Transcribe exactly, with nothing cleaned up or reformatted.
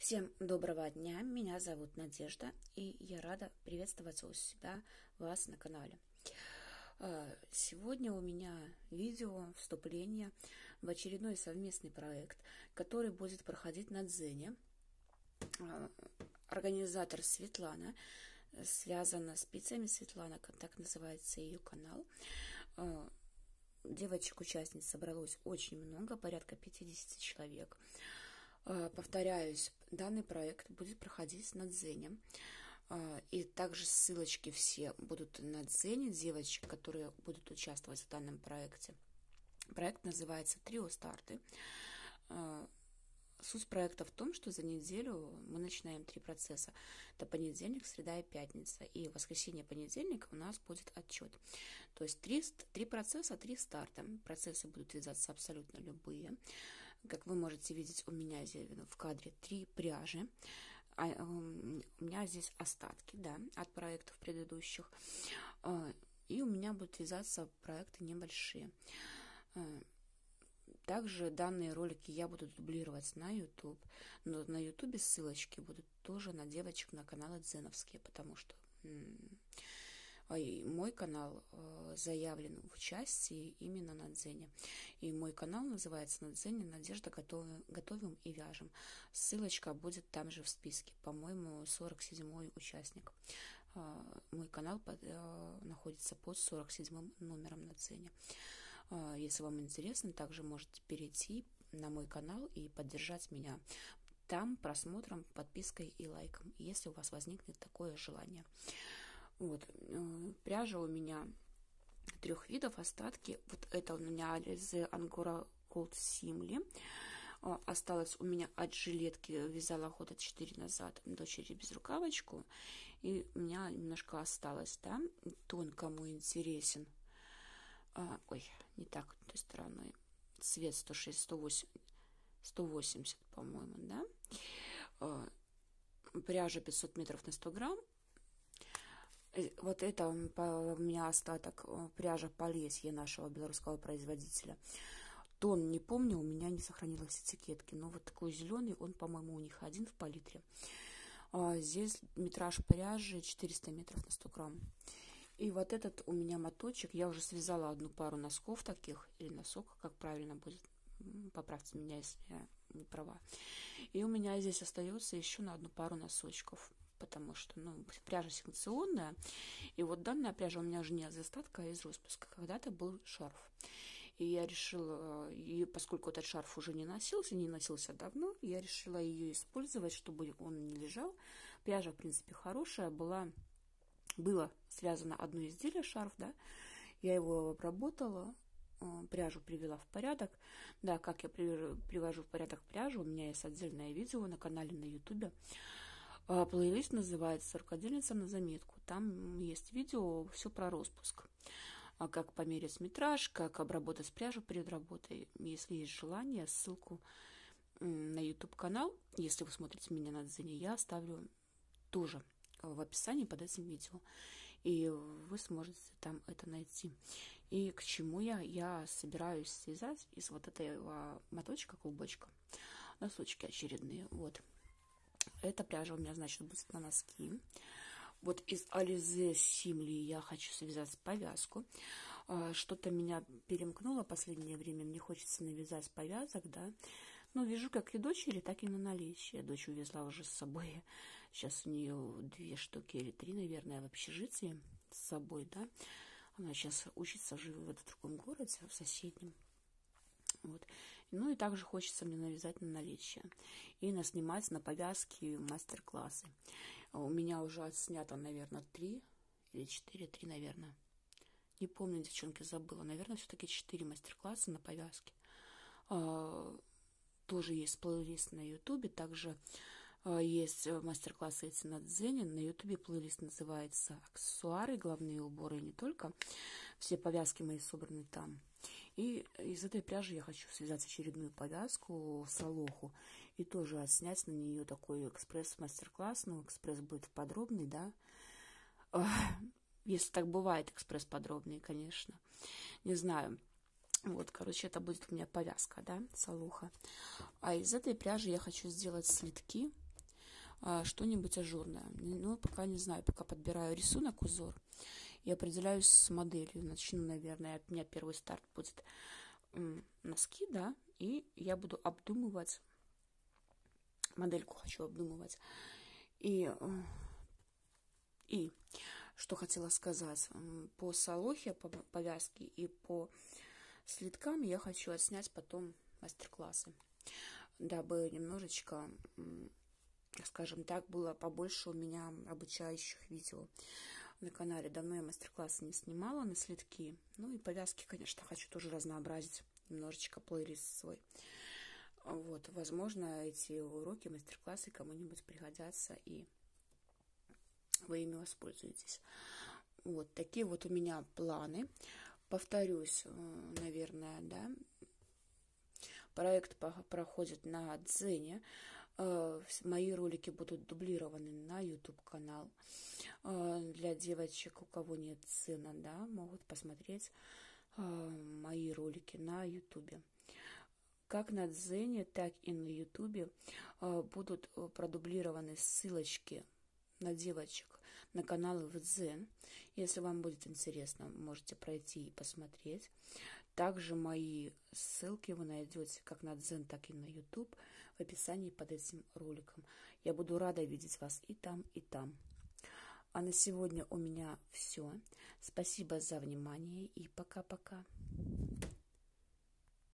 Всем доброго дня, меня зовут Надежда, и я рада приветствовать у себя вас на канале. Сегодня у меня видео вступление в очередной совместный проект, который будет проходить на Дзене. Организатор Светлана, связана с пиццами Светлана, так называется ее канал. Девочек-участниц собралось очень много, порядка пятидесяти человек. Повторяюсь, данный проект будет проходить на Дзене. И также ссылочки все будут на Дзене, девочек, которые будут участвовать в данном проекте. Проект называется «Трио старты». Суть проекта в том, что за неделю мы начинаем три процесса. Это понедельник, среда и пятница. И в воскресенье, понедельник у нас будет отчет. То есть три, три процесса, три старта. Процессы будут вязаться абсолютно любые. Как вы можете видеть, у меня здесь в кадре три пряжи. А, у меня здесь остатки, да, от проектов предыдущих. И у меня будут вязаться проекты небольшие. Также данные ролики я буду дублировать на YouTube, но на YouTube ссылочки будут тоже на девочек на каналы дзеновские, потому что мой канал заявлен в участии именно на Дзене. И мой канал называется на Дзене «Надежда готовим, готовим и вяжем». Ссылочка будет там же в списке. По-моему, сорок седьмой участник. Мой канал под, находится под сорок седьмым номером на Дзене. Если вам интересно, также можете перейти на мой канал и поддержать меня там просмотром, подпиской и лайком, если у вас возникнет такое желание. Вот, пряжа у меня трех видов, остатки. Вот это у меня из Angora Gold Simli. Осталось у меня от жилетки, вязала года четыре назад дочери безрукавочку. И у меня немножко осталось, да, тон, кому интересен. А, ой, не так, той стороной. Цвет сто шесть, сто восемь, сто восемьдесят, по-моему, да. А, пряжа пятьсот метров на сто грамм. Вот это у меня остаток пряжа Полесье нашего белорусского производителя. Тон не помню, у меня не сохранилось этикетки, но вот такой зеленый, он, по-моему, у них один в палитре. А здесь метраж пряжи четыреста метров на сто грамм. И вот этот у меня моточек, я уже связала одну пару носков таких, или носок, как правильно будет, поправьте меня, если я не права. И у меня здесь остается еще на одну пару носочков, потому что, ну, пряжа секционная, и вот данная пряжа у меня уже не из остатка, а из распуска. Когда-то был шарф. И я решила, и поскольку этот шарф уже не носился, не носился давно, я решила ее использовать, чтобы он не лежал. Пряжа, в принципе, хорошая, была... Было связано одно изделие, шарф, да, я его обработала, пряжу привела в порядок. Да, как я привожу в порядок пряжу, у меня есть отдельное видео на канале на YouTube. Плейлист называется «Рукодельница на заметку». Там есть видео, все про распуск. Как померить метраж, как обработать пряжу перед работой. Если есть желание, ссылку на YouTube-канал, если вы смотрите меня на Дзене, я оставлю тоже в описании под этим видео, и вы сможете там это найти. И к чему я? Я собираюсь связать из вот этого моточка, клубочка, носочки очередные. Вот. Эта пряжа у меня, значит, будет на носки. Вот из Alize Simli я хочу связать повязку. Что-то меня перемкнуло в последнее время, мне хочется навязать повязок, да. Ну, вяжу как и дочери, так и на наличие. Дочь увезла уже с собой. Сейчас у нее две штуки или три, наверное, в общежитии с собой, да. Она сейчас учится, живет в другом городе, в соседнем. Вот. Ну, и также хочется мне навязать на наличие. И наснимать на повязки мастер-классы. У меня уже отснято, наверное, три или четыре, три, наверное. Не помню, девчонки, забыла. Наверное, все-таки четыре мастер-класса на повязке. Тоже есть плейлист на ютубе, также э, есть мастер-классы эти на Дзене. На ютубе плейлист называется «Аксессуары, главные уборы» и не только. Все повязки мои собраны там. И из этой пряжи я хочу связать очередную повязку салоху и тоже отснять на нее такой экспресс-мастер-класс. Ну, экспресс будет подробный, да. Если так бывает, экспресс подробный, конечно. Не знаю. Вот, короче, это будет у меня повязка, да, салуха. А из этой пряжи я хочу сделать слитки что-нибудь ажурное. Ну, пока не знаю, пока подбираю рисунок, узор и определяюсь с моделью. Начну, наверное, от меня первый старт будет носки, да, и я буду обдумывать, модельку хочу обдумывать. И, и что хотела сказать, по солохе, по повязке и по слиткам я хочу отснять потом мастер-классы, дабы немножечко, скажем так, было побольше у меня обучающих видео на канале. Давно я мастер-классы не снимала на слитки. Ну и повязки, конечно, хочу тоже разнообразить немножечко плейлист свой. Вот, возможно, эти уроки, мастер-классы кому-нибудь пригодятся, и вы ими воспользуетесь. Вот такие вот у меня планы. Повторюсь, наверное, да, проект проходит на Дзене. Мои ролики будут дублированы на YouTube-канал. Для девочек, у кого нет Дзена, да, могут посмотреть мои ролики на YouTube. Как на Дзене, так и на YouTube будут продублированы ссылочки на девочек на каналы в Дзен. Если вам будет интересно, можете пройти и посмотреть. Также мои ссылки вы найдете как на Дзен, так и на YouTube в описании под этим роликом. Я буду рада видеть вас и там, и там. А на сегодня у меня все. Спасибо за внимание и пока-пока.